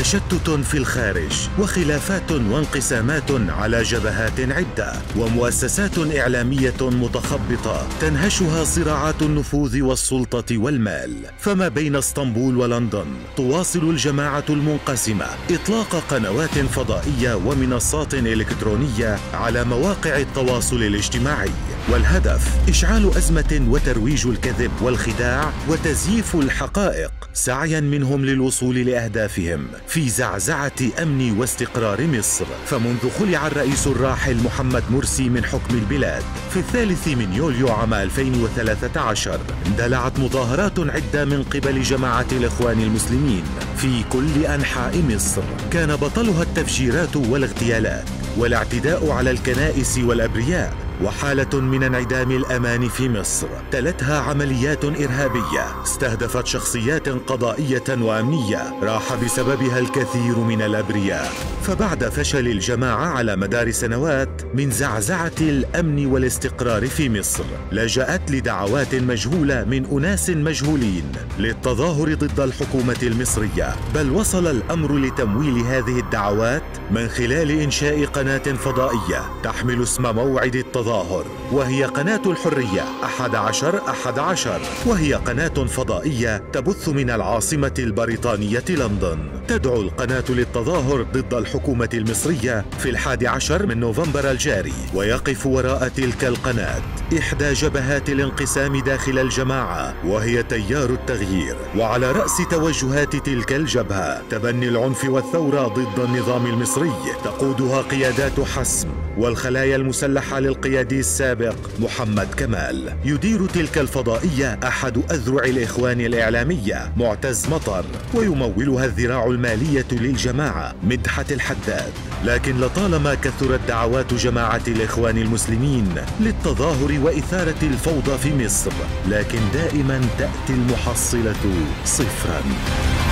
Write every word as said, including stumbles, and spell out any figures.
تشتت في الخارج، وخلافات وانقسامات على جبهات عدة، ومؤسسات إعلامية متخبطة تنهشها صراعات النفوذ والسلطة والمال. فما بين اسطنبول ولندن تواصل الجماعة المنقسمة إطلاق قنوات فضائية ومنصات إلكترونية على مواقع التواصل الاجتماعي، والهدف إشعال أزمة وترويج الكذب والخداع وتزييف الحقائق سعيا منهم للوصول لأهدافهم في زعزعة أمن واستقرار مصر. فمنذ خلع الرئيس الراحل محمد مرسي من حكم البلاد في الثالث من يوليو عام ألفين وثلاثة عشر اندلعت مظاهرات عدة من قبل جماعة الإخوان المسلمين في كل أنحاء مصر، كان بطلها التفجيرات والاغتيالات والاعتداء على الكنائس والأبرياء، وحالة من انعدام الأمان في مصر تلتها عمليات إرهابية استهدفت شخصيات قضائية وأمنية راح بسببها الكثير من الأبرياء. فبعد فشل الجماعة على مدار سنوات من زعزعة الأمن والاستقرار في مصر، لجأت لدعوات مجهولة من أناس مجهولين للتظاهر ضد الحكومة المصرية، بل وصل الأمر لتمويل هذه الدعوات من خلال إنشاء قناة فضائية تحمل اسم موعد التظاهر، وهي قناة الحرية أحد عشر أحد عشر، وهي قناة فضائية تبث من العاصمة البريطانية لندن. تدعو القناة للتظاهر ضد الحكومة المصرية في الحادي عشر من نوفمبر الجاري، ويقف وراء تلك القناة إحدى جبهات الانقسام داخل الجماعة وهي تيار التغيير، وعلى رأس توجهات تلك الجبهة تبني العنف والثورة ضد النظام المصري تقودها قيادات حسم والخلايا المسلحة للقيادي السابق محمد كمال. يدير تلك الفضائية أحد أذرع الإخوان الإعلامية معتز مطر، ويمولها الذراع المالية للجماعة مدحت الحداد. لكن لطالما كثرت دعوات جماعة الإخوان المسلمين للتظاهر وإثارة الفوضى في مصر، لكن دائما تأتي المحصلة صفرا.